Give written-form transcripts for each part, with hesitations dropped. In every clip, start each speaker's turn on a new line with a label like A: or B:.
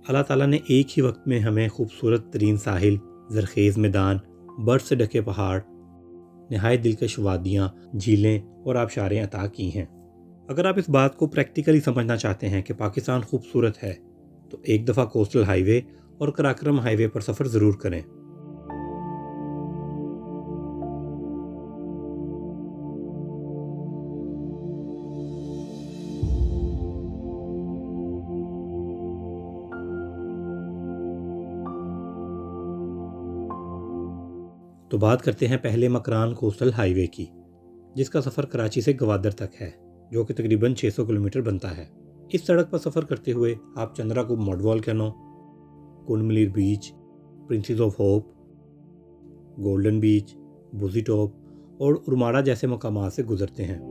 A: अल्लाह ताला ने एक ही वक्त में हमें खूबसूरत तरीन साहिल, ज़रखेज़ मैदान, बर्फ़ से ढके पहाड़, नहायत दिलकश वादियाँ, झीलें और आबशारें अता की हैं। अगर आप इस बात को प्रैक्टिकली समझना चाहते हैं कि पाकिस्तान खूबसूरत है तो एक दफ़ा कोस्टल हाईवे और कराक्रम हाईवे पर सफ़र ज़रूर करें। तो बात करते हैं पहले मकरान कोस्टल हाईवे की, जिसका सफ़र कराची से गवादर तक है, जो कि तकरीबन 600 किलोमीटर बनता है। इस सड़क पर सफ़र करते हुए आप Chandrakup mud volcano, Kund Malir beach, princess of hope, golden beach, Buzi top और उरमाड़ा जैसे मकामात से गुजरते हैं।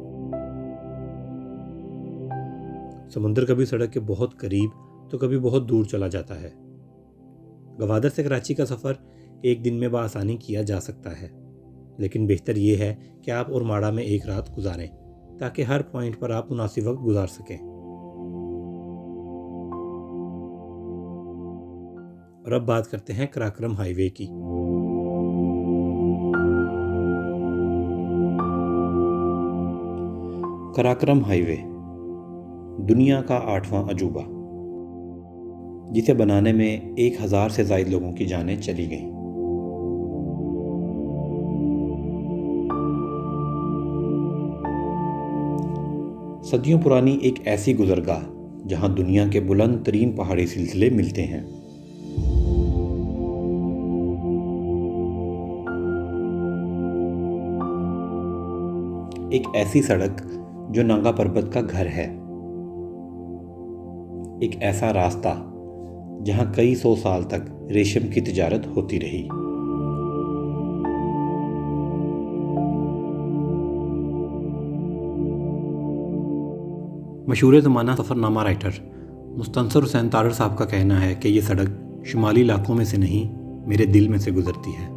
A: समुंदर कभी सड़क के बहुत करीब तो कभी बहुत दूर चला जाता है। गवादर से कराची का सफ़र एक दिन में बआसानी किया जा सकता है, लेकिन बेहतर ये है कि आप उरमाड़ा में एक रात गुजारें ताकि हर पॉइंट पर आप मुनासिब वक्त गुजार सकें। और अब बात करते हैं कराक्रम हाईवे की। कराक्रम हाईवे दुनिया का 8वां अजूबा, जिसे बनाने में 1000 से ज़ायद लोगों की जानें चली गईं। सदियों पुरानी एक ऐसी गुजरगाह जहां दुनिया के बुलंद तरीन पहाड़ी सिलसिले मिलते हैं। एक ऐसी सड़क जो नागा पर्वत का घर है। एक ऐसा रास्ता जहां कई 100 साल तक रेशम की तिजारत होती रही। मशहूर ज़माना सफ़रनामा राइटर मुस्तनसर हुसैन तारड़ साहब का कहना है कि ये सड़क शुमाली इलाकों में से नहीं, मेरे दिल में से गुजरती है।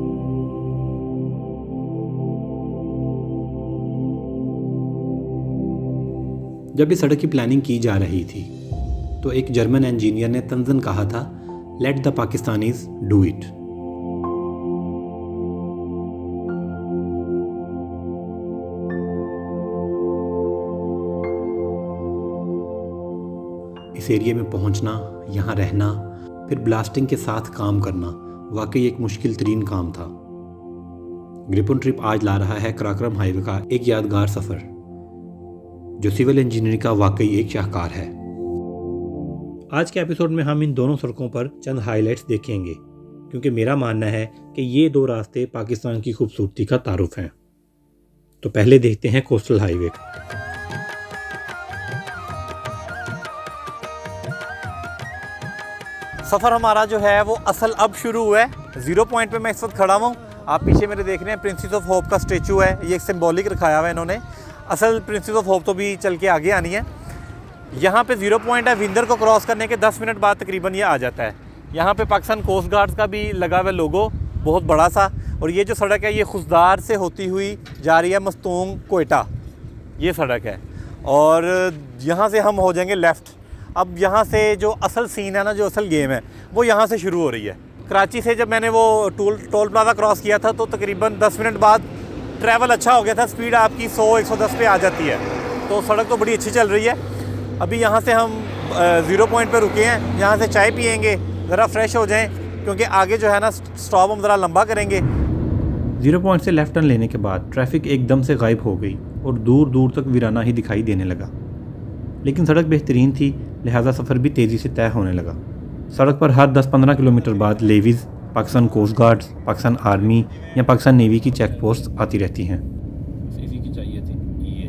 A: जब इस सड़क की प्लानिंग की जा रही थी तो एक जर्मन इंजीनियर ने तंज़न कहा था, let the Pakistanis do it. इस एरिया में पहुंचना, यहाँ रहना, फिर ब्लास्टिंग के साथ काम करना वाकई एक मुश्किल तरीन काम था। ग्रिपन ट्रिप आज ला रहा है कराक्रम हाईवे का एक यादगार सफ़र, जो सिविल इंजीनियरिंग का वाकई एक शाहकार है। आज के एपिसोड में हम इन दोनों सड़कों पर चंद हाइलाइट्स देखेंगे, क्योंकि मेरा मानना है कि ये दो रास्ते पाकिस्तान की खूबसूरती का तारुफ हैं। तो पहले देखते हैं कोस्टल हाईवे।
B: सफ़र हमारा जो है वो असल अब शुरू हुआ है। 0 पॉइंट पे मैं इस वक्त खड़ा हूँ। आप पीछे मेरे देख रहे हैं प्रिंसेस ऑफ होप का स्टेचू है। ये एक सिंबॉलिक रखाया हुआ है इन्होंने। असल प्रिंसेस ऑफ होप तो भी चल के आगे आनी है। यहाँ पे 0 पॉइंट है। विंदर को क्रॉस करने के 10 मिनट बाद तकरीबन ये आ जाता है। यहाँ पे पाकिस्तान कोस्ट गार्ड्स का भी लगा हुआ लोगो बहुत बड़ा सा। और ये जो सड़क है ये खुशदार से होती हुई जा रही है मस्तूंग कोयटा, ये सड़क है। और यहाँ से हम हो जाएंगे लेफ़्ट। अब यहाँ से जो असल सीन है ना, जो असल गेम है वो यहाँ से शुरू हो रही है। कराची से जब मैंने वो टोल प्लाजा क्रॉस किया था तो तकरीबन 10 मिनट बाद ट्रैवल अच्छा हो गया था। स्पीड आपकी 100-110 पे आ जाती है। तो सड़क तो बड़ी अच्छी चल रही है। अभी यहाँ से हम 0 पॉइंट पे रुके हैं। यहाँ से चाय पियेंगे, ज़रा फ्रेश हो जाएं, क्योंकि आगे जो है ना स्टॉप हम ज़रा लंबा करेंगे।
A: 0 पॉइंट से लेफ्ट टर्न लेने के बाद ट्रैफिक एकदम से गायब हो गई और दूर दूर तक वीराना ही दिखाई देने लगा। लेकिन सड़क बेहतरीन थी, लिहाजा सफ़र भी तेज़ी से तय होने लगा। सड़क पर हर 10-15 किलोमीटर बाद levies, Pakistan coast guards, Pakistan army या पाकिस्तान नेवी की चेक पोस्ट आती रहती हैं। इसी की चाहिए थी ये।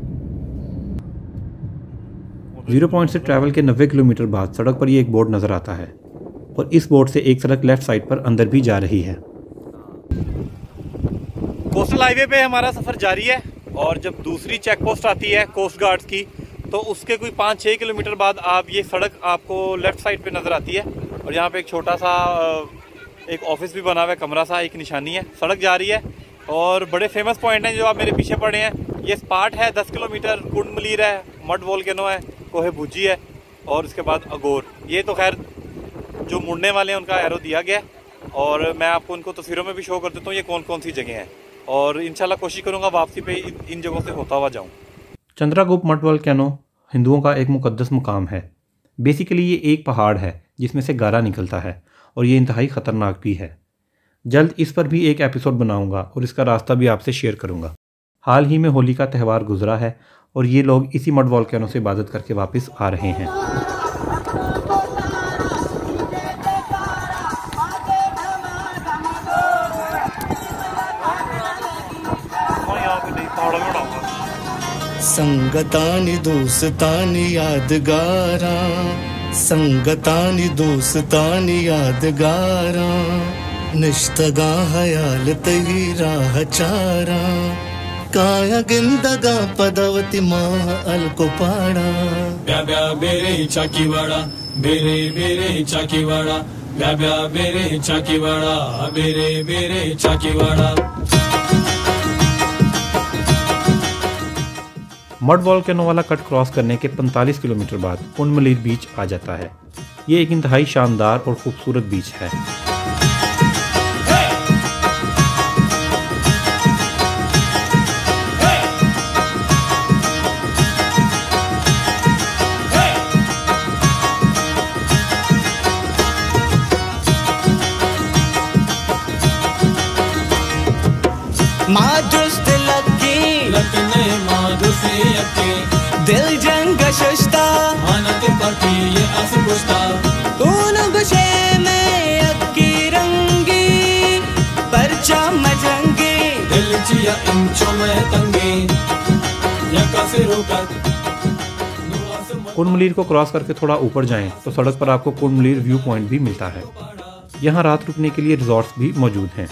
A: 0 पॉइंट से ट्रैवल के 90 किलोमीटर बाद सड़क पर ये एक बोर्ड नज़र आता है और इस बोर्ड से एक सड़क लेफ़्ट साइड पर अंदर भी जा रही है।
B: कोस्टल हाईवे पे हमारा सफ़र जारी है और जब दूसरी चेक पोस्ट आती है कोस्ट गार्ड्स की तो उसके कोई 5-6 किलोमीटर बाद आप ये सड़क आपको लेफ़्ट साइड पे नज़र आती है। और यहाँ पे एक छोटा सा एक ऑफिस भी बना हुआ है, कमरा सा, एक निशानी है। सड़क जा रही है और बड़े फेमस पॉइंट हैं जो आप मेरे पीछे पड़े हैं। ये स्पाट है 10 किलोमीटर, कुंड मलीर है, मड वोल्केनो है, कोहे भुजी है और उसके बाद अगोर। ये तो खैर जो मुड़ने वाले हैं उनका एरो दिया गया है और मैं आपको उनको तस्वीरों में भी शो कर देता हूँ ये कौन कौन सी जगह हैं और इंशाल्लाह कोशिश करूँगा वापसी पे इन जगहों से होता हुआ जाऊँ।
A: चंद्रागुप्त मठ वोल्केनो हिंदुओं का एक मुकद्दस मुकाम है। बेसिकली ये एक पहाड़ है जिसमें से गारा निकलता है और ये इंतहाई ख़तरनाक भी है। जल्द इस पर भी एक एपिसोड बनाऊंगा और इसका रास्ता भी आपसे शेयर करूंगा। हाल ही में होली का त्यौहार गुजरा है और ये लोग इसी मड वोल्केनो से इबादत करके वापस आ रहे हैं।
C: संगतानी दोस्तानी यादगारा, संगतानी दोस्तानी यादगारा, निश्तगा हयाल तही राह चारा, काया गिंदगा पदवती माह अलको पाड़ा।
D: ब्या ब्या बेरे चाकीवाड़ा, बेरे बेरे चाकीवाड़ा, ब्या ब्या बेरे चाकीवाड़ा, बेरे बेरे चाकीवाड़ा।
A: मड वोल्केनो वाला कट क्रॉस करने के 45 किलोमीटर बाद कुंडमलीर बीच आ जाता है। ये एक इंतहाई शानदार और खूबसूरत बीच है।
C: मादुस्त लकी
D: लकने माधु से यके,
C: दिल जंग शस्ता
D: मानते पकी ये आस पुष्टा।
C: कौन गुशे में अक्की रंगी, परचा मजंगी,
D: दिल चिया इंचो में तंगी, यका से रोकत।
A: कुंडमलीर को क्रॉस करके थोड़ा ऊपर जाएं तो सड़क पर आपको कुंडमलीर व्यू पॉइंट भी मिलता है। यहाँ रात रुकने के लिए रिजॉर्ट्स भी मौजूद हैं।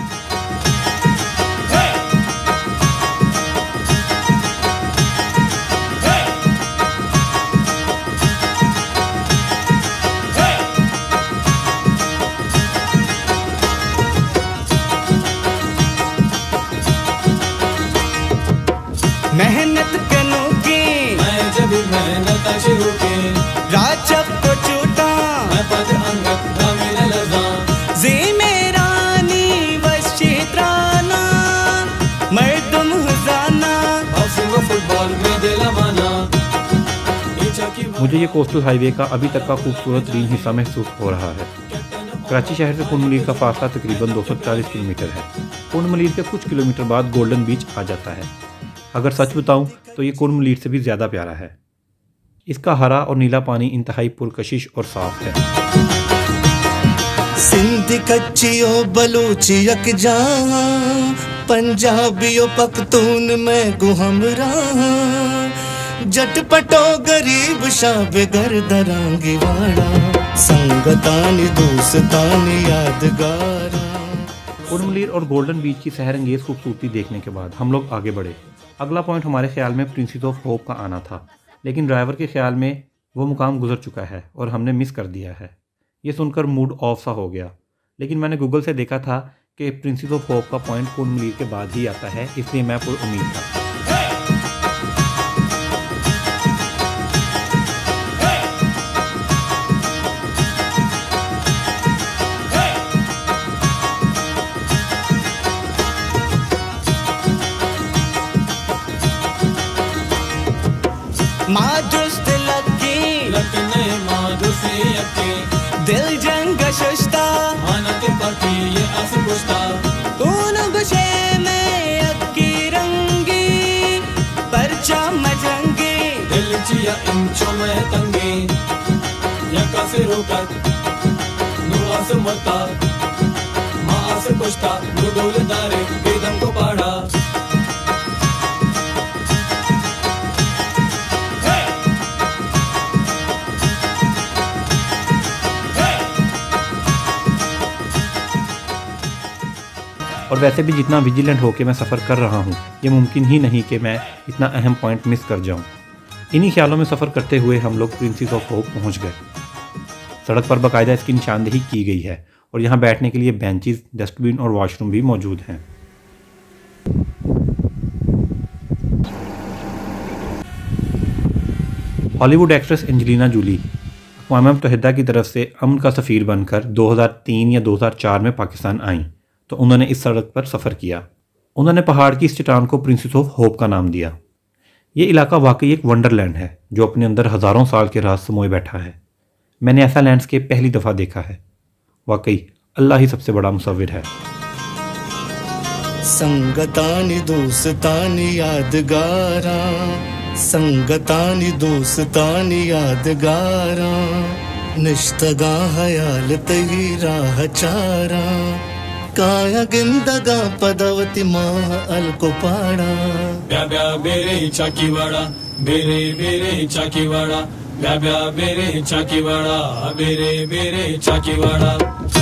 C: मेहनत कनो की
D: मैं जब मेहनत शुरू की,
C: राजब को छूटा
D: मैं पद अंगत दामिन लजा।
C: जी मेरानी वशित्राना, मर्दम हुजाना,
D: बॉक्सिंग व फुटबॉल में दिल माना।
A: मुझे ये कोस्टल हाईवे का अभी तक का खूबसूरत तरीन हिस्सा महसूस हो रहा है। कराची शहर से कुंडमलीर का फासला तकरीबन 240 किलोमीटर है। कुंडमलीर के कुछ किलोमीटर बाद गोल्डन बीच आ जाता है। अगर सच बताऊं तो ये कुंडमलीर से भी ज़्यादा प्यारा है। इसका हरा और नीला पानी इंतहाई पुरकशिश और साफ है।
C: सिंधी कच्चियो बलूची यकजहां, पंजाबियो पख्तून में गुहमरा, जटपटो गरीब शाबे गर्दरांगी वाड़ा, संगतानी दोस्तानी यादगारा।
A: कुंडमलीर और गोल्डन बीच की सहरंगेज खूबसूरती देखने के बाद हम लोग आगे बढ़े। अगला पॉइंट हमारे ख्याल में प्रिंसेस ऑफ होप का आना था, लेकिन ड्राइवर के ख्याल में वो मुकाम गुजर चुका है और हमने मिस कर दिया है। ये सुनकर मूड ऑफ सा हो गया, लेकिन मैंने गूगल से देखा था कि प्रिंसेस ऑफ होप का पॉइंट कुंडमलीर के बाद ही आता है, इसलिए मैं पूरी उम्मीद था।
C: मादुस्त लकी
D: लकने माधु से यके,
C: दिल जंग शस्ता
D: मानते पकी ये आस पुष्टा।
C: कौन गुशे में अक्की रंगी, परचा मजंगी,
D: दिल चिया इंचो में तंगी, यका से रोकत। नुआ से मरता माँ से पुष्टा, नुडोल दारे बेदम को पाड़ा।
A: और वैसे भी जितना विजिलेंट होकर मैं सफ़र कर रहा हूँ, ये मुमकिन ही नहीं कि मैं इतना अहम पॉइंट मिस कर जाऊँ। इन्हीं ख्यालों में सफ़र करते हुए हम लोग प्रिंसेस ऑफ होप पहुँच गए। सड़क पर बाकायदा इसकी निशानदेही की गई है और यहाँ बैठने के लिए बेंचेस, डस्टबिन और वॉशरूम भी मौजूद हैं। हॉलीवुड एक्ट्रेस एंजेलिना जूली अक़वाम मुत्तहिदा की तरफ से अमन का सफ़ीर बनकर 2003 या 2004 में पाकिस्तान आईं तो उन्होंने इस सड़क पर सफ़र किया। उन्होंने पहाड़ की इस चट्टान को प्रिंसेस ऑफ होप का नाम दिया। ये इलाका वाकई एक वंडरलैंड है जो अपने अंदर हज़ारों साल के राज समोए बैठा है। मैंने ऐसा लैंडस्केप पहली दफ़ा देखा है। वाकई अल्लाह ही सबसे बड़ा मुसव्विर है।
C: संगतानी दोस्तानी यादगारा, संगतानी दोस्तानी यादगारा, निश्तगा हयाल तही राह चारा, काया गिंदगा पदवती माह अलकोपाड़ा।
D: ब्या ब्या बेरे चाकीवाड़ा, बेरे बेरे चाकीवाड़ा, ब्या ब्या बेरे चाकीवाड़ा, बेरे बेरे चाकीवाड़ा।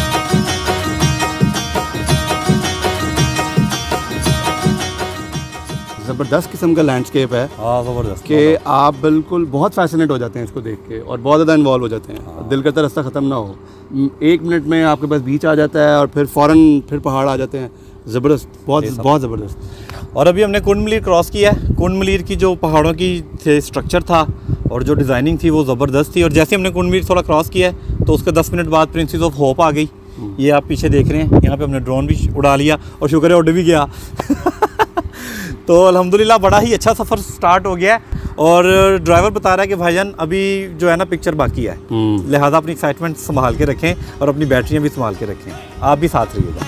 E: ज़बरदस्त किस्म का लैंडस्केप है।
B: हाँ ज़बरदस्त
E: कि आप बिल्कुल बहुत फैसिनेट हो जाते हैं इसको देख के और बहुत ज़्यादा इन्वॉल्व हो जाते हैं। दिल करता रास्ता ख़त्म ना हो, 1 मिनट में आपके पास बीच आ जाता है और फिर फ़ौरन फिर पहाड़ आ जाते हैं। ज़बरदस्त, बहुत बहुत ज़बरदस्त।
B: और अभी हमने कुंड मलीर क्रॉस किया है। कुंड मलीर की जो पहाड़ों की स्ट्रक्चर था और जो डिज़ाइनिंग थी वो ज़बरदस्त थी। और जैसे हमने कुंड मलीर थोड़ा क्रॉस किया है तो उसके 10 मिनट बाद प्रिंसेस ऑफ होप आ गई। ये आप पीछे देख रहे हैं, यहाँ पे हमने ड्रोन भी उड़ा लिया और शुक्र है उड़ भी गया। तो अल्हम्दुलिल्लाह बड़ा ही अच्छा सफ़र स्टार्ट हो गया है। और ड्राइवर बता रहा है कि भाईजान अभी जो है ना पिक्चर बाकी है, लिहाजा अपनी एक्साइटमेंट संभाल के रखें और अपनी बैटरियाँ भी संभाल के रखें। आप भी साथ रहिएगा।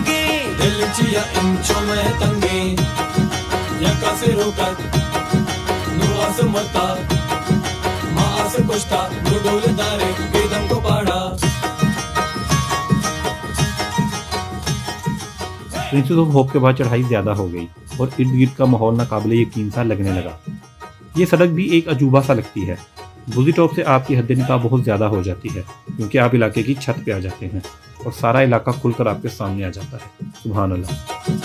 A: प्रिंसेस ऑफ होप के बाद चढ़ाई ज़्यादा हो गई और इर्द गिर्द का माहौल नाकाबिले यकीन सा लगने लगा। ये सड़क भी एक अजूबा सा लगती है। बुजी टॉप से आपकी हद निगाह बहुत ज़्यादा हो जाती है क्योंकि आप इलाके की छत पे आ जाते हैं और सारा इलाका खुलकर आपके सामने आ जाता है। सुभान अल्लाह।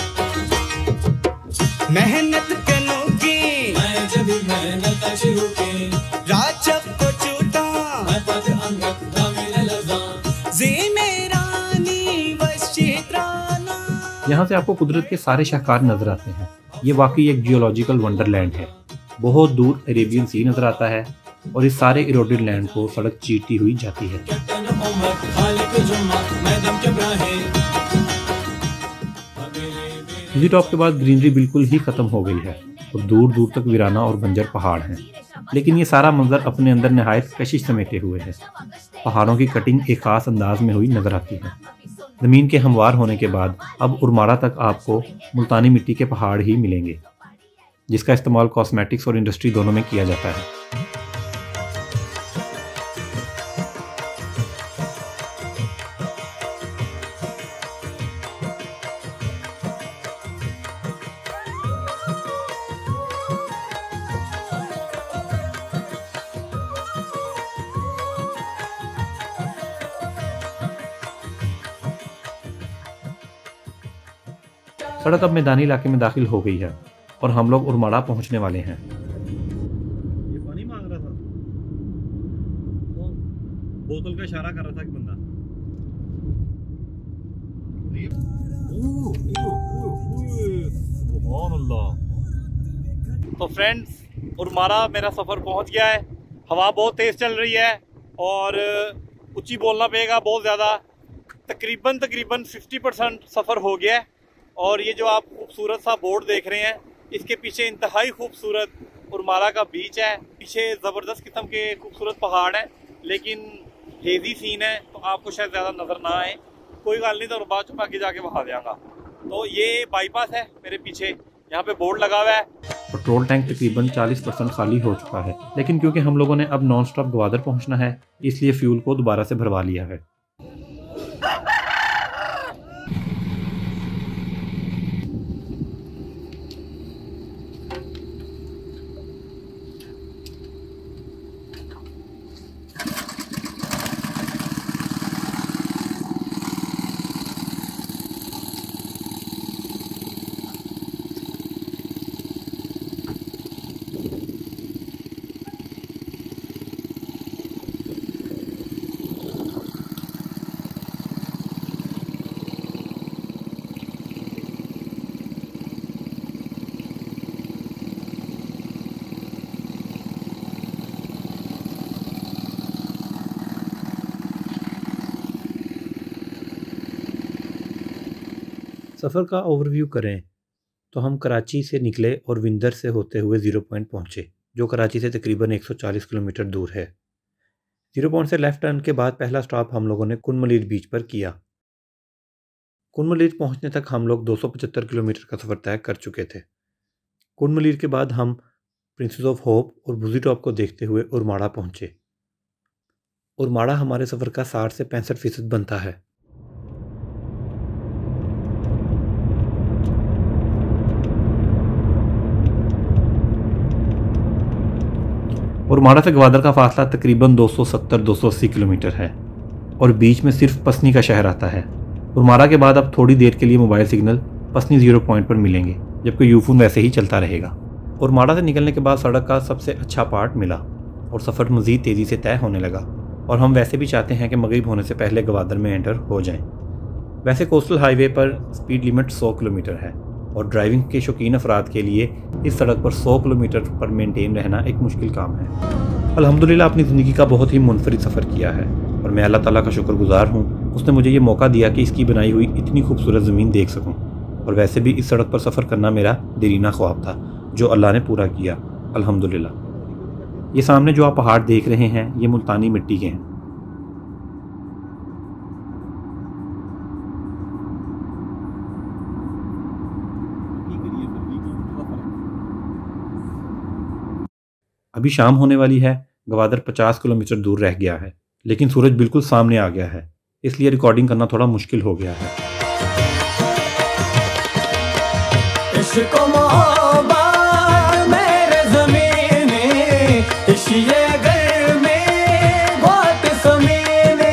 C: मेहनत करूंगी
D: मैं जब मेहनत शुरू की,
C: राजब को छूटा
D: मैं पद अंगत दामिन लज़ा,
C: ज़ीने रानी वशित्राना।
A: यहाँ से आपको कुदरत के सारे शाहकार नजर आते हैं। ये वाकई एक जियोलॉजिकल वंडरलैंड है। बहुत दूर अरेबियन सी नजर आता है और इस सारे इरोडेड लैंड को सड़क चीरती हुई जाती है।
D: कैप्टन उमर खालिक जुम्मा मैदान के ब्राहे।
A: बुजी टॉप के बाद ग्रीनरी बिल्कुल ही खत्म हो गई है और दूर दूर तक वीराना और बंजर पहाड़ हैं। लेकिन ये सारा मंजर अपने अंदर नहायत कशिश समेटे हुए है। पहाड़ों की कटिंग एक खास अंदाज में हुई नजर आती है। ज़मीन के हमवार होने के बाद अब उर्मारा तक आपको मुल्तानी मिट्टी के पहाड़ ही मिलेंगे जिसका इस्तेमाल कॉस्मेटिक्स और इंडस्ट्री दोनों में किया जाता है। सड़क अब मैदानी इलाके में दाखिल हो गई है और हम लोग उर्माड़ा पहुंचने वाले हैं।
B: ये पानी मांग रहा था, बोतल का इशारा कर रहा था कि बंदा। सुभान अल्लाह। तो फ्रेंड्स, उर्माड़ा मेरा सफ़र पहुंच गया है। हवा बहुत तेज़ चल रही है और ऊंची बोलना पड़ेगा बहुत ज़्यादा। तकरीबन 50% सफ़र हो गया है। और ये जो आप खूबसूरत सा बोर्ड देख रहे हैं, इसके पीछे इंतहाई खूबसूरत उर्माड़ा का बीच है। पीछे ज़बरदस्त किस्म के खूबसूरत पहाड़ हैं लेकिन हेजी सीन है तो आपको शायद ज़्यादा नज़र ना आए। कोई गल नहीं, तो बाद में आगे जाके बहा देंगा। तो ये बाईपास है मेरे पीछे, यहाँ पे बोर्ड लगा हुआ है।
A: पेट्रोल टैंक तकरीबन 40% खाली हो चुका है लेकिन क्योंकि हम लोगों ने अब नॉन स्टॉप ग्वादर पहुँचना है इसलिए फ्यूल को दोबारा से भरवा लिया है। सफ़र का ओवरव्यू करें तो हम कराची से निकले और विंदर से होते हुए ज़ीरो पॉइंट पहुँचे, जो कराची से तकरीबन 140 किलोमीटर दूर है। ज़ीरो पॉइंट से लेफ़्ट टर्न के बाद पहला स्टॉप हम लोगों ने कुन मलीर बीच पर किया। कुन मलीर पहुँचने तक हम लोग 275 किलोमीटर का सफ़र तय कर चुके थे। कुन मलीर के बाद हम प्रिंसेस ऑफ होप और बुजी टॉप को देखते हुए उरमाड़ा पहुँचे। उरमाड़ा हमारे सफ़र का 60 से 65% बनता है। उरमाड़ा से गवादर का फासला तकरीबन 270-280 किलोमीटर है और बीच में सिर्फ पसनी का शहर आता है। उरमाड़ा के बाद अब थोड़ी देर के लिए mobile signal Pasni zero point पर मिलेंगे, जबकि यूफोन वैसे ही चलता रहेगा। उरमाड़ा से निकलने के बाद सड़क का सबसे अच्छा पार्ट मिला और सफ़र मज़ीद तेज़ी से तय होने लगा और हम वैसे भी चाहते हैं कि मगरिब होने से पहले गवादर में एंटर हो जाएं। वैसे कोस्टल हाईवे पर स्पीड लिमिट 100 किलोमीटर है और ड्राइविंग के शौकीन अफराद के लिए इस सड़क पर 100 किलोमीटर पर मेंटेन रहना एक मुश्किल काम है। अल्हम्दुलिल्लाह अपनी ज़िंदगी का बहुत ही मुनफरिद सफ़र किया है और मैं अल्लाह ताला का शुक्रगुज़ार हूँ, उसने मुझे ये मौका दिया कि इसकी बनाई हुई इतनी खूबसूरत ज़मीन देख सकूँ। और वैसे भी इस सड़क पर सफ़र करना मेरा देरीना ख्वाब था, जो अल्लाह ने पूरा किया अल्हम्दुलिल्लाह। ये सामने जो आप पहाड़ देख रहे हैं ये मुल्तानी मिट्टी के हैं। अभी शाम होने वाली है, गवादर 50 किलोमीटर दूर रह गया है, लेकिन सूरज बिल्कुल सामने आ गया है, इसलिए रिकॉर्डिंग करना थोड़ा मुश्किल हो गया है।
D: इश्क मोहब्बत मेरे ज़मीने, इश्क़ घर में बहुत ज़मीने।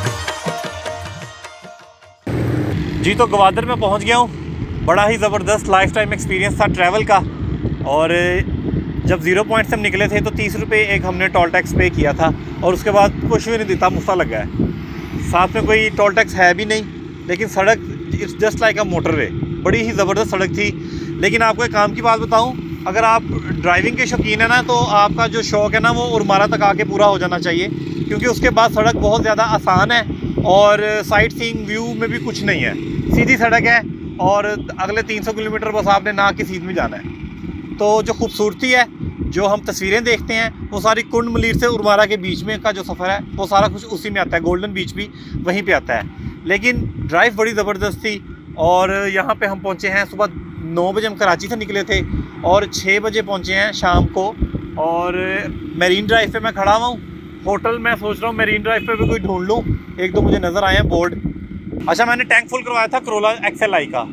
B: जी तो गवादर में पहुंच गया हूँ। बड़ा ही ज़बरदस्त लाइफ टाइम एक्सपीरियंस था ट्रैवल का। और जब ज़ीरो पॉइंट से हम निकले थे तो 30 रुपये एक हमने टोल टैक्स पे किया था और उसके बाद कुछ भी नहीं देता, मुफ्त लगा है। साथ में कोई टोल टैक्स है भी नहीं, लेकिन सड़क it's just like a motorway, बड़ी ही ज़बरदस्त सड़क थी। लेकिन आपको एक काम की बात बताऊं, अगर आप ड्राइविंग के शौकीन है ना, तो आपका जो शौक़ है ना वो उरमाड़ा तक आके पूरा हो जाना चाहिए, क्योंकि उसके बाद सड़क बहुत ज़्यादा आसान है और साइट सीइंग व्यू में भी कुछ नहीं है, सीधी सड़क है और अगले 300 किलोमीटर बस आपने ना की सीध में जाना है। तो जो खूबसूरती है, जो हम तस्वीरें देखते हैं, वो सारी कुंड मलीर से उरमाड़ा के बीच में का जो सफ़र है वो सारा कुछ उसी में आता है। गोल्डन बीच भी वहीं पे आता है। लेकिन ड्राइव बड़ी ज़बरदस्त थी और यहाँ पे हम पहुँचे हैं सुबह 9 बजे। हम कराची से निकले थे और 6 बजे पहुँचे हैं शाम को। और मेरीन ड्राइव पे मैं खड़ा हुआ हूँ। होटल मैं सोच रहा हूँ मेरीन ड्राइव पे भी कोई ढूंढ लूँ। एक दो मुझे नज़र आए हैं बोर्ड। अच्छा, मैंने टैंक फुल करवाया था करोला XLI का,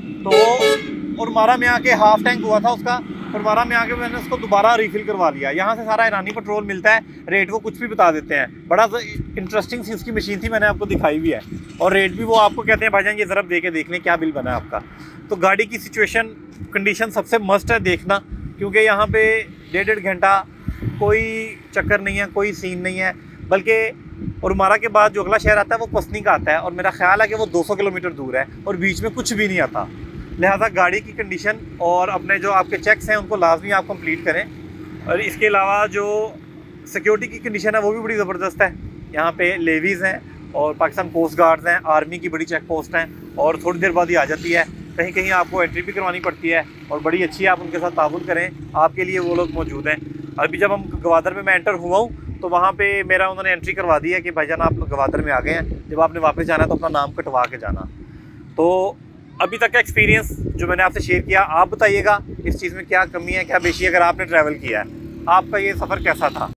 B: तो उरमाड़ा में आके हाफ टैंक हुआ था उसका। उरमाड़ा में आके मैंने उसको दोबारा रिफ़िल करवा लिया। यहाँ से सारा ईरानी पेट्रोल मिलता है, रेट वो कुछ भी बता देते हैं। बड़ा इंटरेस्टिंग सी उसकी मशीन थी, मैंने आपको दिखाई भी है। और रेट भी वो आपको कहते हैं भाईजान ये ज़रा दे के देख लें क्या बिल बना है आपका। तो गाड़ी की सिचुएशन कंडीशन सबसे मस्ट है देखना, क्योंकि यहाँ पे 1.5 घंटा कोई चक्कर नहीं है, कोई सीन नहीं है। बल्कि उरमाड़ा के बाद जो अगला शहर आता है वो पसनी का आता है और मेरा ख्याल है कि वो 200 किलोमीटर दूर है और बीच में कुछ भी नहीं आता। लिहाजा गाड़ी की कंडीशन और अपने जो आपके चेक्स हैं उनको लाजमी आप कंप्लीट करें। और इसके अलावा जो सिक्योरिटी की कंडीशन है वो भी बड़ी ज़बरदस्त है। यहाँ पे लेवीज़ हैं और पाकिस्तान कोस्ट गार्ड्स हैं, आर्मी की बड़ी चेक पोस्ट हैं और थोड़ी देर बाद ही आ जाती है। कहीं कहीं आपको एंट्री भी करवानी पड़ती है और बड़ी अच्छी है, आप उनके साथ ताउन करें, आपके लिए वो लोग मौजूद हैं। अभी जब हम गवादर में मैं एंटर हुआ हूँ तो वहाँ पे मेरा उन्होंने एंट्री करवा दी है कि भाईजान आप गवादर में आ गए हैं, जब आपने वापस जाना है तो अपना नाम कटवा के जाना। तो अभी तक का एक्सपीरियंस जो मैंने आपसे शेयर किया, आप बताइएगा इस चीज़ में क्या कमी है, क्या बेशी। अगर आपने ट्रैवल किया है, आपका ये सफ़र कैसा था।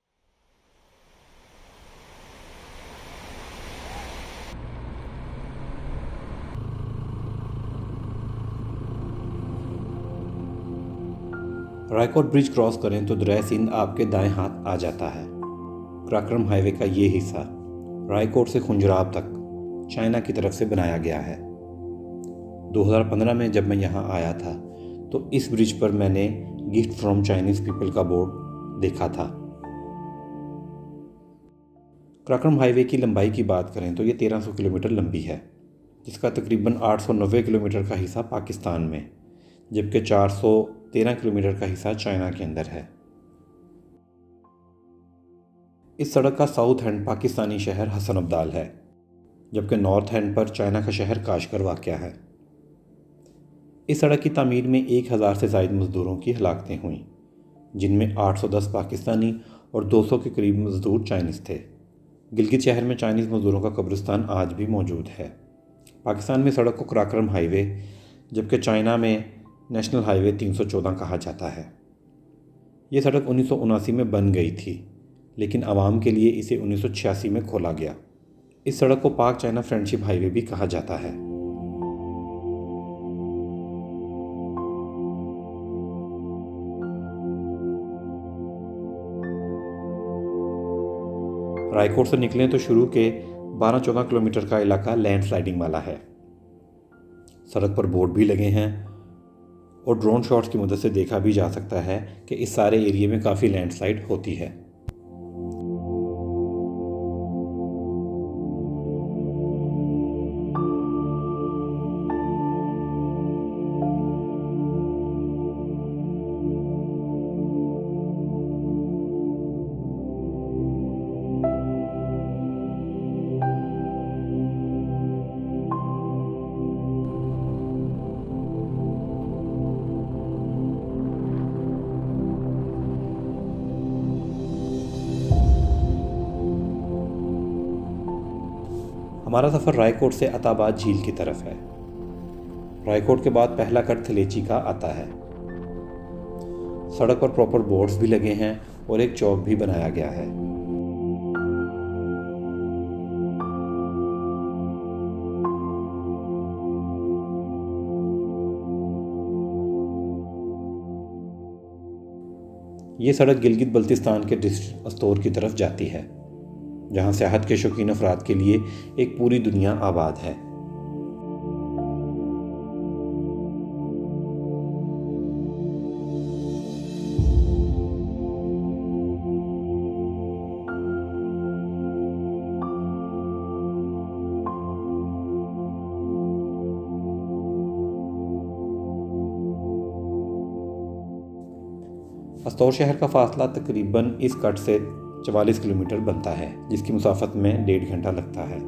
A: रायकोट ब्रिज क्रॉस करें तो दरिया सिंध आपके दाएं हाथ आ जाता है। कराक्रम हाईवे का ये हिस्सा रायकोट से खुंजराब तक चाइना की तरफ से बनाया गया है। 2015 में जब मैं यहाँ आया था तो इस ब्रिज पर मैंने गिफ्ट फ्रॉम चाइनीज़ पीपल का बोर्ड देखा था। कराक्रम हाईवे की लंबाई की बात करें तो ये 1300 किलोमीटर लंबी है, जिसका तकरीबन 890 किलोमीटर का हिस्सा पाकिस्तान में, जबकि 413 किलोमीटर का हिस्सा चाइना के अंदर है। इस सड़क का साउथ एंड पाकिस्तानी शहर हसन अब्दाल है, जबकि नॉर्थ एंड पर चाइना का शहर काशगर वाक़या है। इस सड़क की तामीर में 1000 से ज़ायद मज़दूरों की हलाकतें हुईं, जिनमें 810 पाकिस्तानी और 200 के करीब मज़दूर चाइनीज़ थे। गिलगित शहर में चाइनीज़ मज़दूरों का कब्रिस्तान आज भी मौजूद है। पाकिस्तान में सड़क को कराक्रम हाईवे जबकि चाइना में नेशनल हाईवे 314 कहा जाता है। ये सड़क 1979 में बन गई थी, लेकिन आवाम के लिए इसे 1986 में खोला गया। इस सड़क को पाक चाइना फ्रेंडशिप हाईवे भी कहा जाता है। रायकोट से निकलें तो शुरू के 12-14 किलोमीटर का इलाका लैंडस्लाइडिंग वाला है। सड़क पर बोर्ड भी लगे हैं और ड्रोन शॉट्स की मदद से देखा भी जा सकता है कि इस सारे एरिया में काफ़ी लैंडस्लाइड होती है। हमारा सफ़र रायकोट से अताबाद झील की तरफ है। रायकोट के बाद पहला कट थलेची का आता है। सड़क पर प्रॉपर बोर्ड्स भी लगे हैं और एक चौक भी बनाया गया है। ये सड़क गिलगित बल्तिस्तान के डिस्ट्रिक्ट अस्तोर की तरफ जाती है, जहाँ सियाहत के शौकीन अफराद के लिए एक पूरी दुनिया आबाद है। अस्तौर शहर का फासला तकरीबन इस कट से 44 किलोमीटर बनता है, जिसकी मुसाफत में 1.5 घंटा लगता है।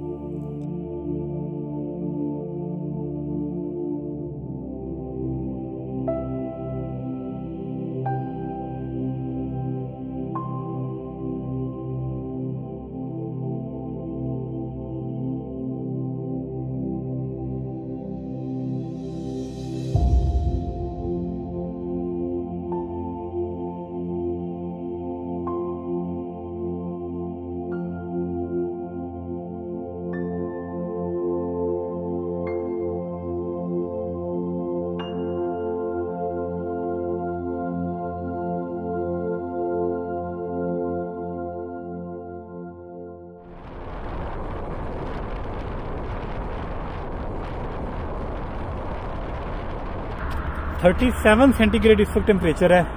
B: (37 सेंटीग्रेड इस वक्त टेम्परेचर है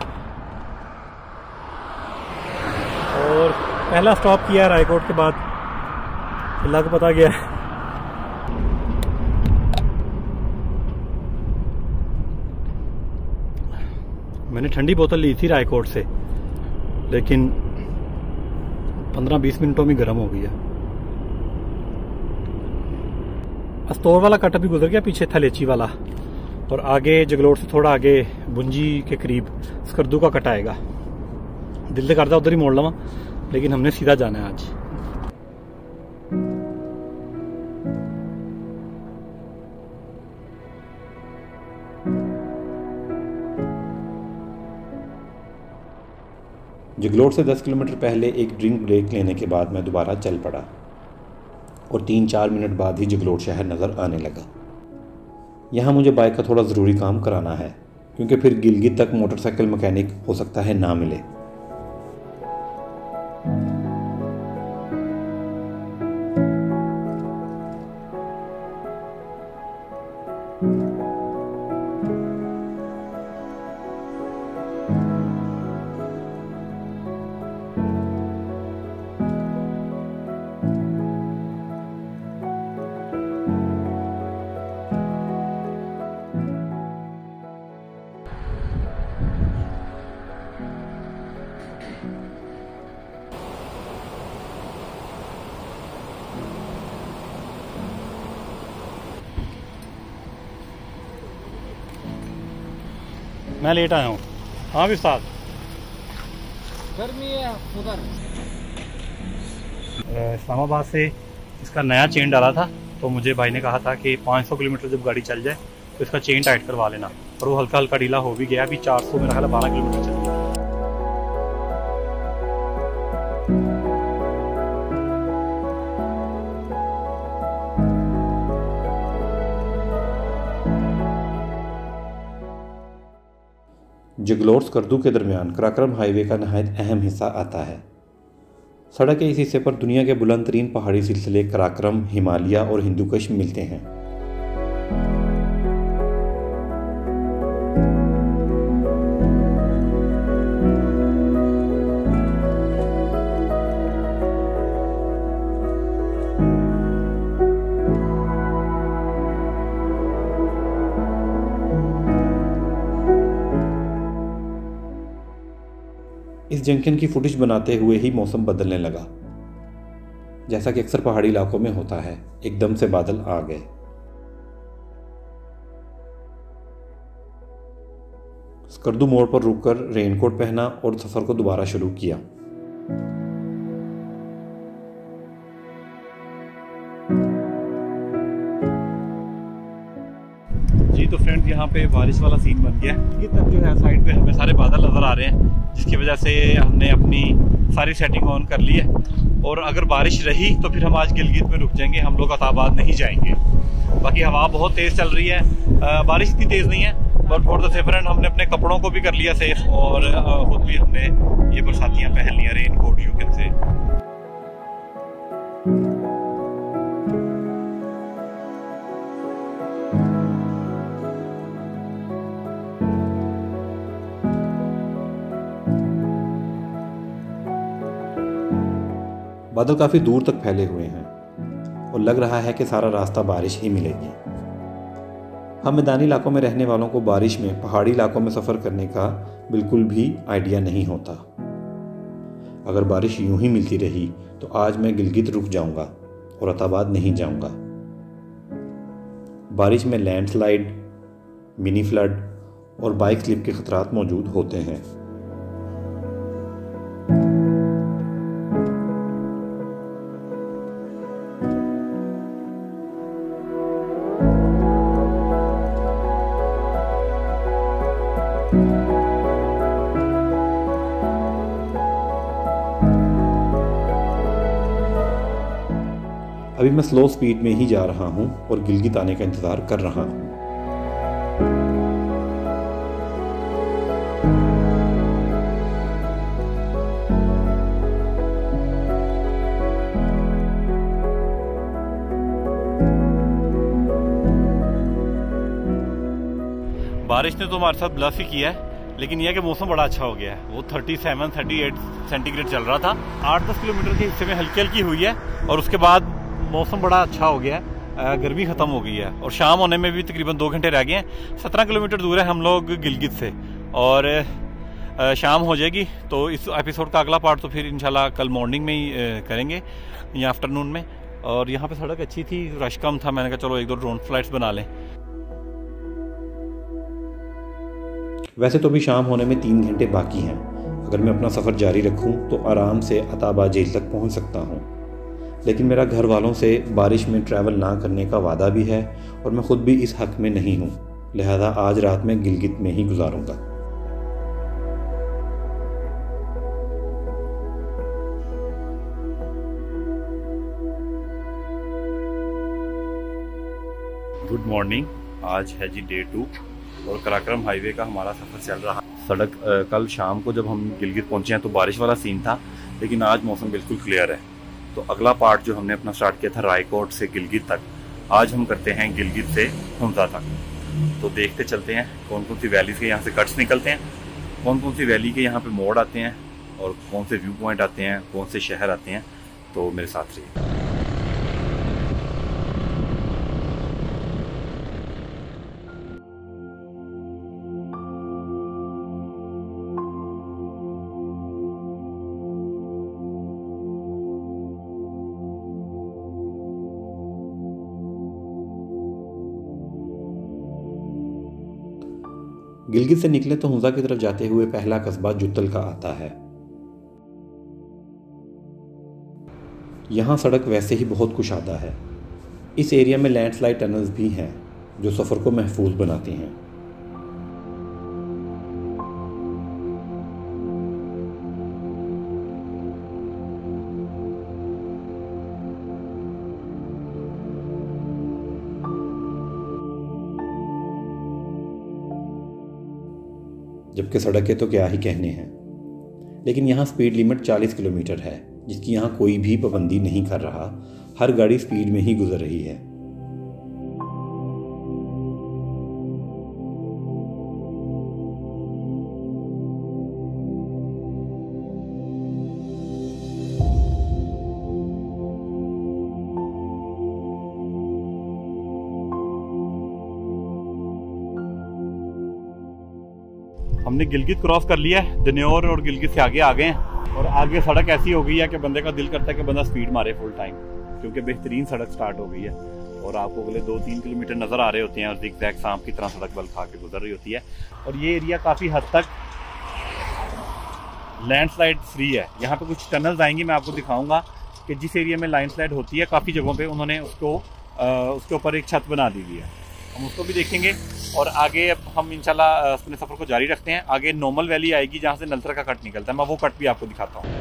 B: और पहला स्टॉप किया रायकोट के बाद अल्लाह को पता गया। मैंने ठंडी बोतल ली थी रायकोट से, लेकिन 15-20 मिनटों में गर्म हो गई है। अस्तौर वाला कट भी गुजर गया, पीछे थलेची वाला, और आगे जगलोट से थोड़ा आगे बुंजी के करीब स्कर्दू का कट आएगा। दिल से करता उधर ही मोड़ लवा, लेकिन हमने सीधा जाना है आज। जगलोट से 10 किलोमीटर पहले एक ड्रिंक ब्रेक लेने के बाद मैं दोबारा चल पड़ा और 3-4 मिनट बाद ही जगलोट शहर नज़र आने लगा। यहाँ मुझे बाइक का थोड़ा ज़रूरी काम कराना है, क्योंकि फिर गिलगित तक मोटरसाइकिल मैकेनिक हो सकता है ना मिले। मैं लेट आया हूँ। हाँ भी उस्ताद,
F: गर्मी है उधर।
B: इस्लामाबाद से इसका नया चेन डाला था, तो मुझे भाई ने कहा था कि 500 किलोमीटर जब गाड़ी चल जाए तो इसका चेन टाइट करवा लेना, और वो हल्का हल्का ढीला हो भी गया। अभी 400 मेरा ख्याल 12 किलोमीटर चल गया।
A: जगलोर स्कर्दू के दरमियान कराक्रम हाईवे का नहायत अहम हिस्सा आता है। सड़क के इस हिस्से पर दुनिया के बुलंद तरीन पहाड़ी सिलसिले कराक्रम, हिमालय और हिंदुकुश मिलते हैं। इस जंक्शन की फुटेज बनाते हुए ही मौसम बदलने लगा। जैसा कि अक्सर पहाड़ी इलाकों में होता है, एकदम से बादल आ गए। स्कर्दू मोड़ पर रुककर रेनकोट पहना और सफर को दोबारा शुरू किया।
B: जी तो फ्रेंड्स, यहाँ पे बारिश वाला सीन बन गया। ये तक जो है साइड पे हमें सारे बादल नज़र आ रहे हैं, जिसकी वजह से हमने अपनी सारी सेटिंग ऑन कर ली है। और अगर बारिश रही तो फिर हम आज गिलगित में रुक जाएंगे, हम लोग अताबाद नहीं जाएंगे। बाकी हवा बहुत तेज़ चल रही है, बारिश इतनी तेज़ नहीं है, but for the safer and हमने अपने कपड़ों को भी कर लिया सेफ, और खुद भी हमने ये बरसातियाँ पहन लिया, rain coat you can say.
A: बादल काफ़ी दूर तक फैले हुए हैं और लग रहा है कि सारा रास्ता बारिश ही मिलेगी। हम मैदानी इलाकों में रहने वालों को बारिश में पहाड़ी इलाकों में सफ़र करने का बिल्कुल भी आइडिया नहीं होता। अगर बारिश यूं ही मिलती रही तो आज मैं गिलगित रुक जाऊंगा और अताबाद नहीं जाऊंगा। बारिश में लैंडस्लाइड, मिनी फ्लड और बाइक स्लिप के खतरात मौजूद होते हैं। अभी मैं स्लो स्पीड में ही जा रहा हूं और गिलगित आने का इंतज़ार कर रहा हूं।
B: बारिश ने तो हमारे साथ ब्लफ ही किया है, लेकिन यह कि मौसम बड़ा अच्छा हो गया है। वो 37-38 सेंटीग्रेड चल रहा था, 8-10 किलोमीटर के हिस्से में हल्की हल्की हुई है, और उसके बाद मौसम बड़ा अच्छा हो गया है, गर्मी ख़त्म हो गई है, और शाम होने में भी तकरीबन 2 घंटे रह गए हैं। 17 किलोमीटर दूर है हम लोग गिलगित से, और शाम हो जाएगी। तो इस एपिसोड का अगला पार्ट तो फिर इंशाल्लाह कल मॉर्निंग में ही करेंगे या आफ्टरनून में। और यहाँ पे सड़क अच्छी थी, रश कम था, मैंने कहा चलो 1-2 ड्रोन फ्लाइट्स बना लें।
A: वैसे तो भी शाम होने में 3 घंटे बाकी हैं। अगर मैं अपना सफ़र जारी रखूं तो आराम से अताबा जेल तक पहुंच सकता हूं। लेकिन मेरा घर वालों से बारिश में ट्रैवल ना करने का वादा भी है, और मैं ख़ुद भी इस हक़ में नहीं हूं, लिहाजा आज रात में गिलगित में ही गुजारूंगा।
B: गुड मॉर्निंग, आज है जी डे 2 और कराक्रम हाईवे का हमारा सफ़र चल रहा है। सड़क कल शाम को जब हम गिलगित पहुंचे हैं तो बारिश वाला सीन था, लेकिन आज मौसम बिल्कुल क्लियर है। तो अगला पार्ट जो हमने अपना स्टार्ट किया था रायकोट से गिलगित तक, आज हम करते हैं गिलगित से हुंजा तक। तो देखते चलते हैं कौन कौन सी वैली के यहाँ से कट्स निकलते हैं, कौन कौन सी वैली के यहाँ पे मोड़ आते हैं, और कौन से व्यू पॉइंट आते हैं, कौन से शहर आते हैं। तो मेरे साथ रहिए।
A: गिलगित से निकले तो हुंजा की तरफ जाते हुए पहला कस्बा जुत्तल का आता है। यहाँ सड़क वैसे ही बहुत कुशादा है। इस एरिया में लैंडस्लाइड टनल्स भी हैं जो सफ़र को महफूज बनाती हैं। जबकि सड़कें तो क्या ही कहने हैं, लेकिन यहाँ स्पीड लिमिट 40 किलोमीटर है, जिसकी यहाँ कोई भी पाबंदी नहीं कर रहा। हर गाड़ी स्पीड में ही गुजर रही है।
B: हमने गिलगित क्रॉस कर लिया है, दन्योर और गिलगित से आगे आ गए हैं। और आगे सड़क ऐसी हो गई है कि बंदे का दिल करता है कि बंदा स्पीड मारे फुल टाइम, क्योंकि बेहतरीन सड़क स्टार्ट हो गई है। और आपको अगले 2-3 किलोमीटर नज़र आ रहे होते हैं और ज़िगज़ैग सांप की तरह सड़क बल खा के गुजर रही होती है। और ये एरिया काफ़ी हद तक लैंडस्लाइड फ्री है। यहाँ पे कुछ टनल्स आएंगी, मैं आपको दिखाऊंगा कि जिस एरिया में लैंडस्लाइड होती है काफ़ी जगहों पे उन्होंने उसके ऊपर एक छत बना दी हुई है। हम उसको भी देखेंगे और आगे अब हम इंशाल्लाह अपने सफ़र को जारी रखते हैं। आगे नॉर्मल वैली आएगी जहाँ से नलसर का कट निकलता है, मैं वो कट भी आपको दिखाता हूँ।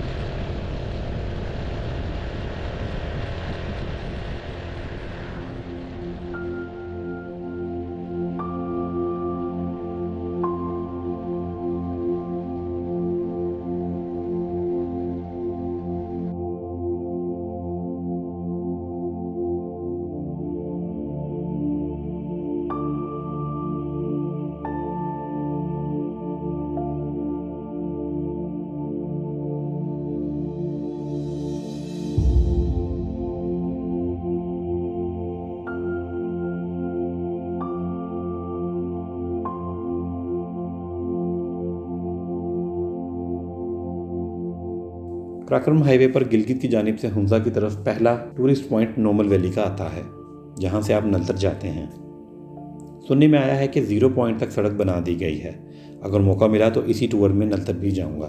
A: कराक्रम हाईवे पर गिलगित की जानिब से हुंजा की तरफ पहला टूरिस्ट पॉइंट नोमल वैली का आता है, जहां से आप नलतर जाते हैं। सुनने में आया है कि 0 पॉइंट तक सड़क बना दी गई है। अगर मौका मिला तो इसी टूर में नलतर भी जाऊंगा।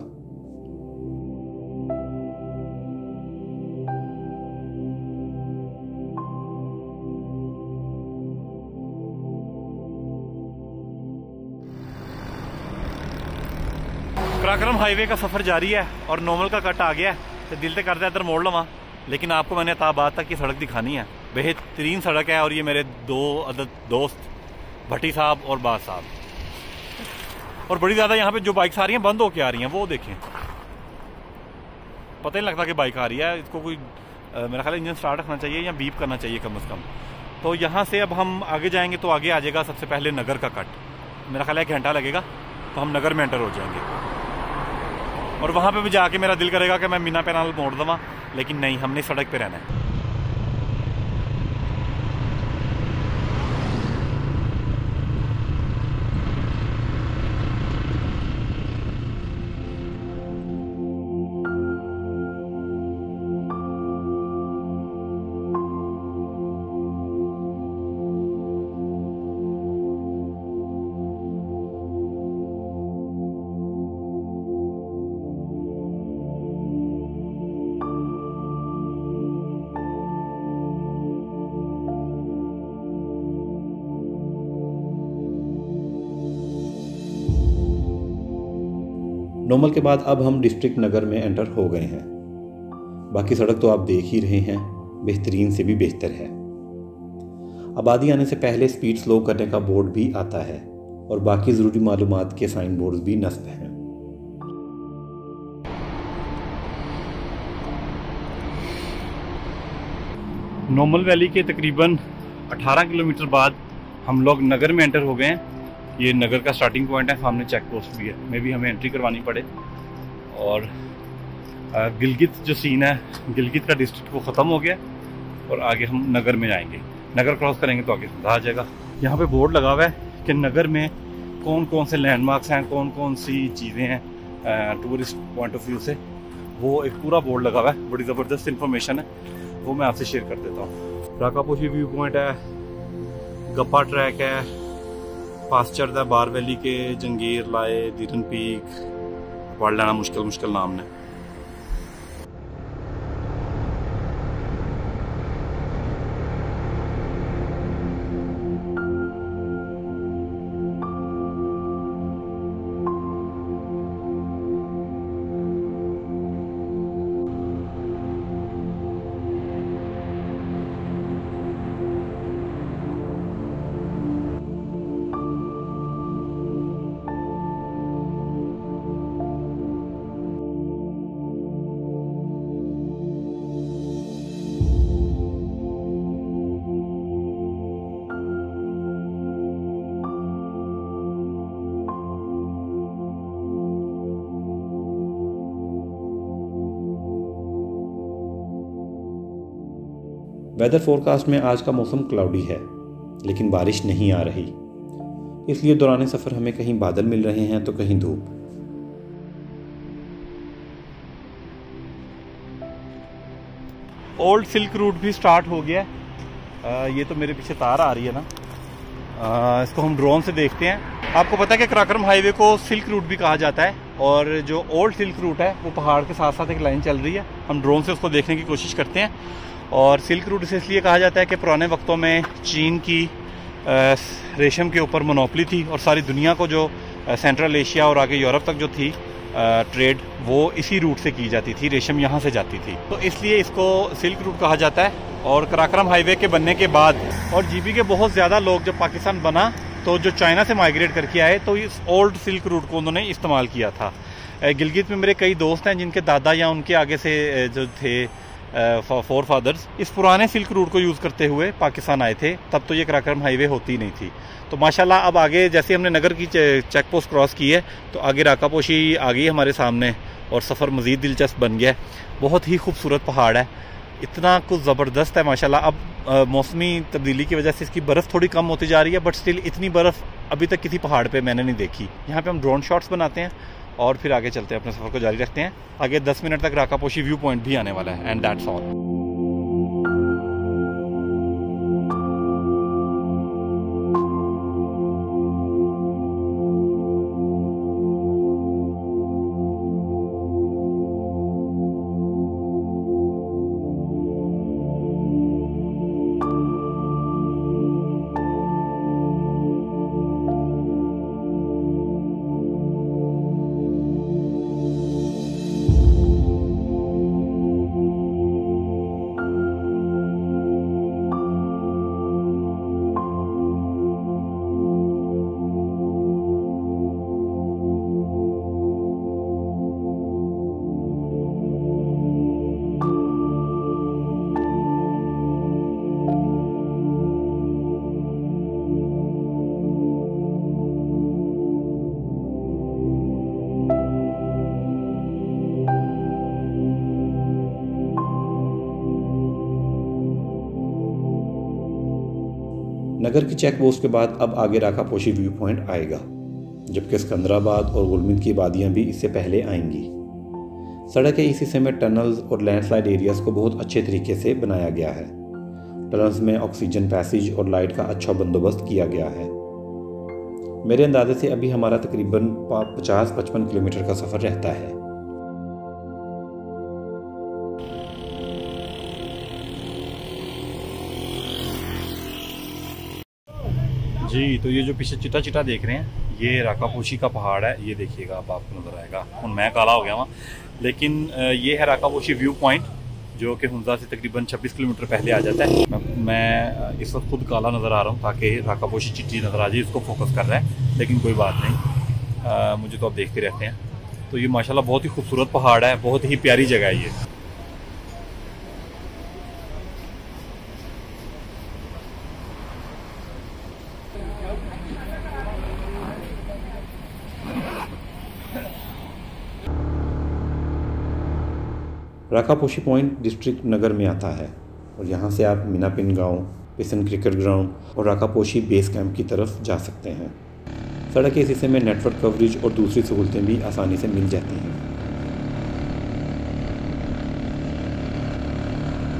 B: कराक्रम हाईवे का सफ़र जारी है और नॉर्मल का कट आ गया है, तो दिल से करता है इधर मोड़ लवा, लेकिन आपको मैंने ताबाद तक की सड़क दिखानी है। बेहतरीन सड़क है और ये मेरे 2 अदद दोस्त भट्टी साहब और बाज साहब, और बड़ी ज़्यादा यहाँ पे जो बाइक्स आ रही हैं बंद होके आ रही हैं, वो देखें, पता नहीं लगता कि बाइक आ रही है। इसको कोई मेरा ख्याल इंजन स्टार्ट रखना चाहिए या बीप करना चाहिए कम से कम। तो यहाँ से अब हम आगे जाएंगे तो आगे आ जाएगा सबसे पहले नगर का कट। मेरा ख्याल 1 घंटा लगेगा तो हम नगर में एंटर हो जाएंगे। और वहाँ पे भी जाके मेरा दिल करेगा कि मैं मीना पैनाल मोड़ दूँगा, लेकिन नहीं, हमने सड़क पे रहना है।
A: नोमल के बाद अब हम डिस्ट्रिक्ट नगर में एंटर हो गए हैं। बाकी सड़क तो आप देख ही रहे हैं, बेहतरीन से भी बेहतर है। आबादी आने से पहले स्पीड स्लो करने का बोर्ड भी आता है और बाकी ज़रूरी मालूमात के साइन बोर्ड भी नस्ब हैं।
B: नोमल वैली के तकरीबन 18 किलोमीटर बाद हम लोग नगर में एंटर हो गए हैं। ये नगर का स्टार्टिंग पॉइंट है, सामने चेक पोस्ट भी है, मे भी हमें एंट्री करवानी पड़े। और गिलगित जो सीन है, गिलगित का डिस्ट्रिक्ट वो ख़त्म हो गया और आगे हम नगर में जाएंगे। नगर क्रॉस करेंगे तो आगे आ जाएगा। यहाँ पे बोर्ड लगा हुआ है कि नगर में कौन कौन से लैंडमार्क्स हैं, कौन कौन सी चीज़ें हैं टूरिस्ट पॉइंट ऑफ व्यू से, वो एक पूरा बोर्ड लगा हुआ है। बड़ी ज़बरदस्त इन्फॉर्मेशन है, वो मैं आपसे शेयर कर देता हूँ। राकापोशी व्यू पॉइंट है, गप्पा ट्रैक है,
E: पास चढ़दा बार वैली के जंगीर लाए दीरन पीक पढ़ लेना मुश्किल नाम ने।
A: वेदर फोरकास्ट में आज का मौसम क्लाउडी है, लेकिन बारिश नहीं आ रही, इसलिए दौरान सफ़र हमें कहीं बादल मिल रहे हैं तो कहीं धूप।
E: ओल्ड सिल्क रूट भी स्टार्ट हो गया है। ये तो मेरे पीछे तार आ रही है ना, इसको हम ड्रोन से देखते हैं। आपको पता है कि कराक्रम हाईवे को सिल्क रूट भी कहा जाता है, और जो ओल्ड सिल्क रूट है वो पहाड़ के साथ साथ एक लाइन चल रही है। हम ड्रोन से उसको देखने की कोशिश करते हैं। और सिल्क रूट इसे इसलिए कहा जाता है कि पुराने वक्तों में चीन की रेशम के ऊपर मोनोपली थी, और सारी दुनिया को जो सेंट्रल एशिया और आगे यूरोप तक जो थी ट्रेड, वो इसी रूट से की जाती थी, रेशम यहाँ से जाती थी, तो इसलिए इसको सिल्क रूट कहा जाता है। और कराक्रम हाईवे के बनने के बाद और जीबी के बहुत ज़्यादा लोग जब पाकिस्तान बना तो जो चाइना से माइग्रेट करके आए तो इस ओल्ड सिल्क रूट को उन्होंने इस्तेमाल किया था। गिलगित में मेरे कई दोस्त हैं जिनके दादा या उनके आगे से जो थे फोर फादर्स इस पुराने सिल्क रूट को यूज़ करते हुए पाकिस्तान आए थे। तब तो ये कराक्रम हाईवे होती नहीं थी। तो माशाल्लाह अब आगे जैसे हमने नगर की चेक पोस्ट क्रॉस की है तो आगे राकापोशी आ गई हमारे सामने और सफ़र मज़ीद दिलचस्प बन गया है। बहुत ही खूबसूरत पहाड़ है, इतना कुछ ज़बरदस्त है माशाल्लाह। अब मौसमी तब्दीली की वजह से इसकी बर्फ़ थोड़ी कम होती जा रही है, बट स्टिल इतनी बर्फ़ अभी तक किसी पहाड़ पे मैंने नहीं देखी। यहाँ पे हम ड्रोन शॉट्स बनाते हैं और फिर आगे चलते हैं, अपने सफ़र को जारी रखते हैं। आगे 10 मिनट तक राकापोशी व्यू पॉइंट भी आने वाला है, एंड दैट्स ऑल।
A: नगर की चेक पोस्ट के बाद अब आगे राकापोशी व्यू पॉइंट आएगा, जबकि सिकंदराबाद और गुलमिद की वादियाँ भी इससे पहले आएंगी। सड़क के इस हिस्से में टनल्स और लैंडस्लाइड एरियाज़ को बहुत अच्छे तरीके से बनाया गया है। टनल्स में ऑक्सीजन पैसेज और लाइट का अच्छा बंदोबस्त किया गया है। मेरे अंदाजे से अभी हमारा तकरीबन 50-55 किलोमीटर का सफ़र रहता है।
E: जी, तो ये जो पीछे चिटा चिटा देख रहे हैं ये राकापोशी का पहाड़ है। ये देखिएगा, अब आपको नज़र आएगा। और मैं काला हो गया वहाँ, लेकिन ये है राकापोशी व्यू पॉइंट जो कि हुंजा से तकरीबन 26 किलोमीटर पहले आ जाता है। मैं इस वक्त खुद काला नज़र आ रहा हूँ ताकि राकापोशी चिट्टी नज़र आ जाए, इसको फोकस कर रहा है, लेकिन कोई बात नहीं, मुझे तो आप देखते रहते हैं। तो ये माशाल्लाह बहुत ही खूबसूरत पहाड़ है, बहुत ही प्यारी जगह है ये।
A: राकापोशी पॉइंट डिस्ट्रिक्ट नगर में आता है और यहाँ से आप मीनापिन गांव, पिसन क्रिकेट ग्राउंड और राकापोशी बेस कैंप की तरफ जा सकते हैं। सड़क के इस हिस्से में नेटवर्क कवरेज और दूसरी सहूलतें भी आसानी से मिल जाती हैं।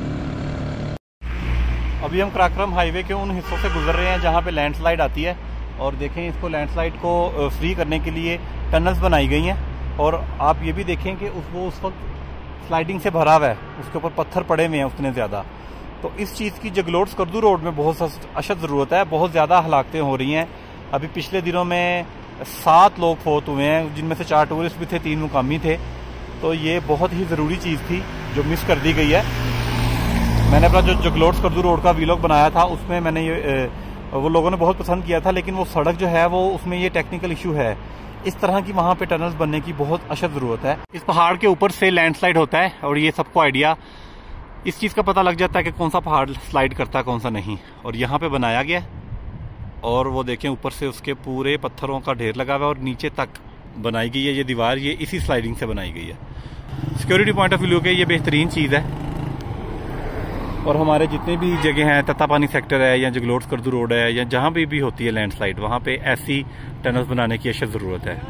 E: अभी हम कराक्रम हाईवे के उन हिस्सों से गुजर रहे हैं जहाँ पे लैंडस्लाइड आती है,
B: और देखें इसको लैंडस्लाइड को फ्री करने के लिए टनल्स बनाई गई हैं। और आप ये भी देखें कि वो उस वक्त स्लाइडिंग से भरा हुआ है, उसके ऊपर पत्थर पड़े हुए हैं उतने ज़्यादा। तो इस चीज़ की जगलोट स्कर्दू रोड में बहुत अशद ज़रूरत है। बहुत ज़्यादा हलाकतें हो रही हैं। अभी पिछले दिनों में 7 लोग फौत हुए हैं, जिनमें से 4 टूरिस्ट भी थे, 3 मुकामी थे। तो ये बहुत ही ज़रूरी चीज़ थी जो मिस कर दी गई है। मैंने अपना जो जगलोट स्कर्दू रोड का वीलॉग बनाया था उसमें मैंने ये वो लोगों ने बहुत पसंद किया था, लेकिन वो सड़क जो है वो उसमें ये टेक्निकल इशू है। इस तरह की वहाँ पे टनल्स बनने की बहुत अशद ज़रूरत है। इस पहाड़ के ऊपर से लैंडस्लाइड होता है और ये सबको आइडिया इस चीज़ का पता लग जाता है कि कौन सा पहाड़ स्लाइड करता है कौन सा नहीं। और यहाँ पे बनाया गया और वो देखें ऊपर से उसके पूरे पत्थरों का ढेर लगा हुआ है और नीचे तक बनाई गई है ये दीवार, ये इसी स्लाइडिंग से बनाई गई है। सिक्योरिटी पॉइंट ऑफ व्यू के ये बेहतरीन चीज़ है। और हमारे जितने भी जगह हैं, तत्तापानी सेक्टर है या जगलोट स्कर्दू रोड है या जहाँ भी होती है लैंडस्लाइड, वहाँ पे ऐसी टनल्स बनाने की अशद ज़रूरत है।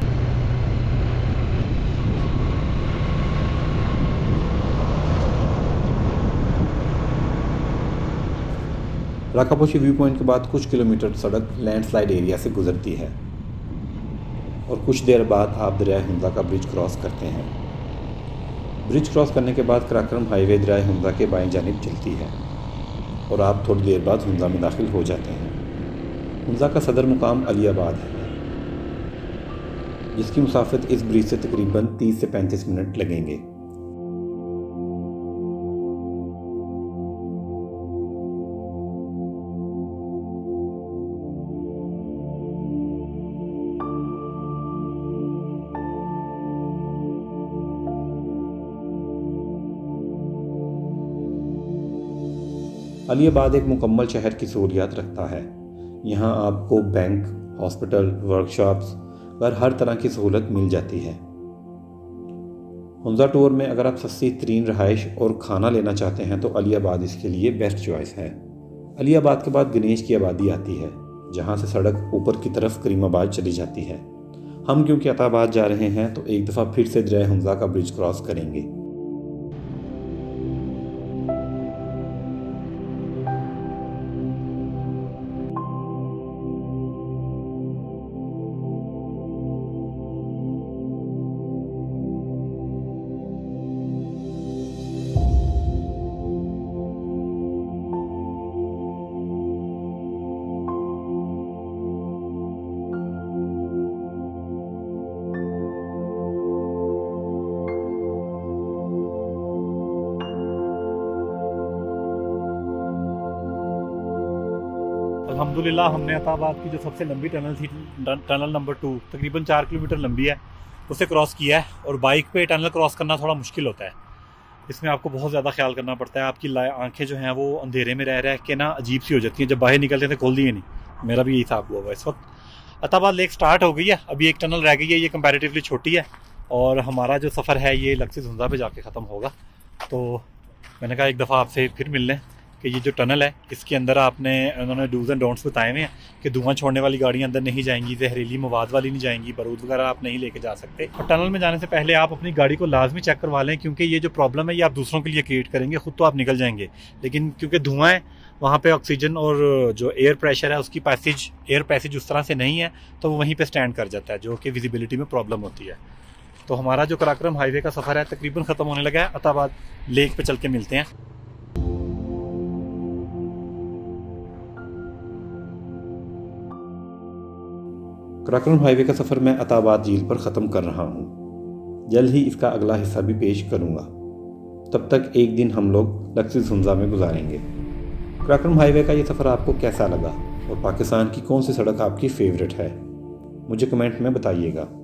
A: राकापोशी व्यू पॉइंट के बाद कुछ किलोमीटर सड़क लैंडस्लाइड एरिया से गुजरती है और कुछ देर बाद आप दरिया हुंजा का ब्रिज क्रॉस करते हैं। ब्रिज क्रॉस करने के बाद कराक्रम हाईवे दरिया हुंजा के बाएं जानिब चलती है और आप थोड़ी देर बाद हुंजा में दाखिल हो जाते हैं। हुंजा का सदर मुकाम अलीआबाद है, जिसकी मुसाफत इस ब्रिज से तकरीबन 30 से 35 मिनट लगेंगे। अलीआबाद एक मुकम्मल शहर की सहूलियात रखता है। यहाँ आपको बैंक, हॉस्पिटल, वर्कशॉप्स पर हर तरह की सहूलत मिल जाती है। हुंजा टूर में अगर आप सस्ती तरीन रहाइश और खाना लेना चाहते हैं तो अलीआबाद इसके लिए बेस्ट चॉइस है। अलीआबाद के बाद गणेश की आबादी आती है, जहाँ से सड़क ऊपर की तरफ करीमाबाद चली जाती है। हम क्योंकि अताबाद जा रहे हैं तो एक दफ़ा फिर से दरिया हुंजा का ब्रिज क्रॉस करेंगे।
B: अल्हम्दुलिल्लाह हमने अताबाद की जो सबसे लंबी टनल थी, टनल नंबर 2, तकरीबन 4 किलोमीटर लंबी है, उसे क्रॉस किया है। और बाइक पे टनल क्रॉस करना थोड़ा मुश्किल होता है। इसमें आपको बहुत ज़्यादा ख्याल करना पड़ता है। आपकी आंखें जो हैं वो अंधेरे में रह के ना अजीब सी हो जाती हैं, जब बाहर निकलते हैं तो खोल दिए नहीं। मेरा भी यही हिसाब हुआ हुआ। इस वक्त अताबाद लेक स्टार्ट हो गई है, अभी एक टनल रह गई है, ये कंपैरेटिवली छोटी है और हमारा जो सफ़र है ये लक्ष्य हुंजा पे जाके ख़त्म होगा। तो मैंने कहा एक दफ़ा आपसे फिर मिल लें कि ये जो टनल है इसके अंदर उन्होंने डूज एंड डोंट्स बताए हुए हैं कि धुआं छोड़ने वाली गाड़ियाँ अंदर नहीं जाएंगी, जहरीली मवाद वाली नहीं जाएंगी, बारूद वगैरह आप नहीं लेके जा सकते। और टनल में जाने से पहले आप अपनी गाड़ी को लाजमी चेक करवा लें, क्योंकि ये जो प्रॉब्लम है ये आप दूसरों के लिए क्रिएट करेंगे, खुद तो आप निकल जाएंगे, लेकिन क्योंकि धुआं है वहाँ पे ऑक्सीजन और जो एयर प्रेशर है उसकी एयर पैसेज उस तरह से नहीं है, तो वो वहीं पर स्टैंड कर जाता है, जो कि विजिबिलिटी में प्रॉब्लम होती है। तो हमारा जो कराक्रम हाईवे का सफ़र है तकरीबन ख़त्म होने लगा है। अताबाद लेक पे चल के मिलते हैं।
A: कराक्रम हाईवे का सफ़र मैं अताबाद झील पर ख़त्म कर रहा हूँ। जल्द ही इसका अगला हिस्सा भी पेश करूँगा। तब तक एक दिन हम लोग लक्ष्य हुंजा में गुजारेंगे। कराक्रम हाईवे का ये सफ़र आपको कैसा लगा और पाकिस्तान की कौन सी सड़क आपकी फ़ेवरेट है, मुझे कमेंट में बताइएगा।